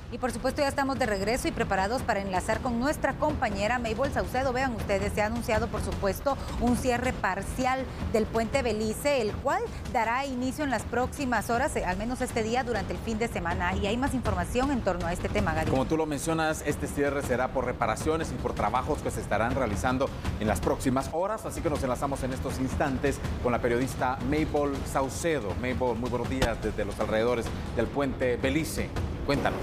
Y por supuesto ya estamos de regreso y preparados para enlazar con nuestra compañera Maybol Saucedo. Vean ustedes, se ha anunciado por supuesto un cierre parcial del puente Belice, el cual dará inicio en las próximas horas, al menos este día durante el fin de semana. Y hay más información en torno a este tema, Gary. Como tú lo mencionas, este cierre será por reparaciones y por trabajos que se estarán realizando en las próximas horas. Así que nos enlazamos en estos instantes con la periodista Maybol Saucedo. Maybol, muy buenos días desde los alrededores del puente Belice. Cuéntanos.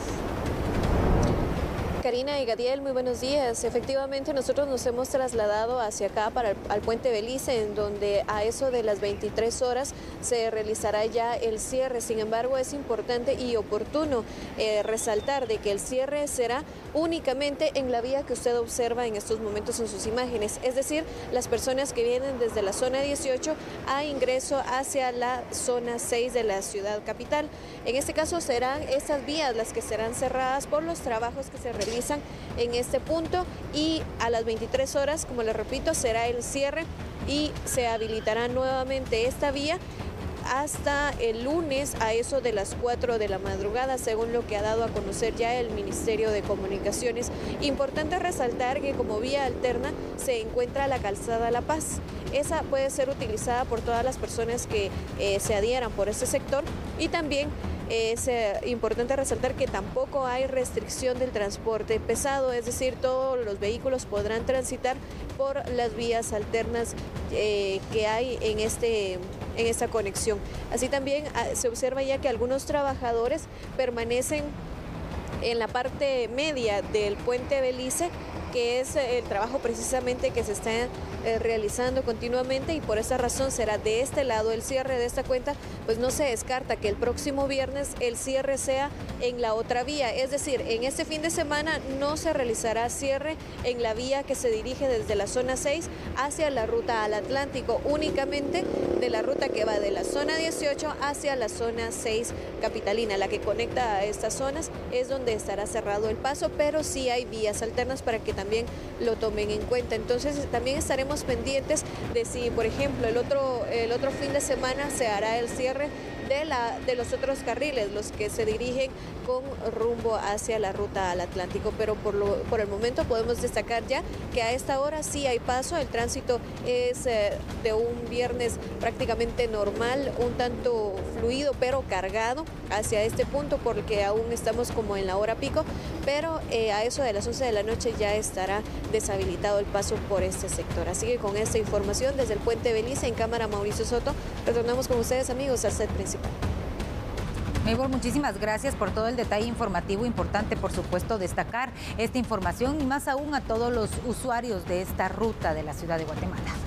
Karina y Gadiel, muy buenos días. Efectivamente, nosotros nos hemos trasladado hacia acá al puente Belice, en donde a eso de las 23 horas se realizará ya el cierre. Sin embargo, es importante y oportuno resaltar de que el cierre será únicamente en la vía que usted observa en estos momentos en sus imágenes, es decir, las personas que vienen desde la zona 18 a ingreso hacia la zona 6 de la ciudad capital. En este caso serán estas vías las que serán cerradas por los trabajos que se realizan en este punto, y a las 23 horas, como les repito, será el cierre y se habilitará nuevamente esta vía hasta el lunes a eso de las 4 de la madrugada, según lo que ha dado a conocer ya el Ministerio de Comunicaciones. Importante resaltar que como vía alterna se encuentra la calzada La Paz. Esa puede ser utilizada por todas las personas que se adhieran por ese sector, y también es importante resaltar que tampoco hay restricción del transporte pesado, es decir, todos los vehículos podrán transitar por las vías alternas que hay en esta conexión. Así también se observa ya que algunos trabajadores permanecen en la parte media del puente Belice, que es el trabajo precisamente que se está realizando continuamente, y por esa razón será de este lado el cierre de esta cuenta. Pues no se descarta que el próximo viernes el cierre sea en la otra vía, es decir, en este fin de semana no se realizará cierre en la vía que se dirige desde la zona 6 hacia la ruta al Atlántico, únicamente de la ruta que va de la zona 18 hacia la zona 6 capitalina, la que conecta a estas zonas, es donde estará cerrado el paso, pero sí hay vías alternas para que también lo tomen en cuenta. Entonces también estaremos pendientes de si, por ejemplo, el otro fin de semana se hará el cierre de los otros carriles, los que se dirigen con rumbo hacia la ruta al Atlántico, pero por el momento podemos destacar ya que a esta hora sí hay paso, el tránsito es de un viernes prácticamente normal, un tanto fluido pero cargado hacia este punto, porque aún estamos como en la hora pico, pero a eso de las 11 de la noche ya estará deshabilitado el paso por este sector. Así que con esta información desde el puente Belice, en cámara Mauricio Soto, retornamos con ustedes, amigos, al set principal. Maybol, muchísimas gracias por todo el detalle informativo. Importante, por supuesto, destacar esta información y más aún a todos los usuarios de esta ruta de la ciudad de Guatemala.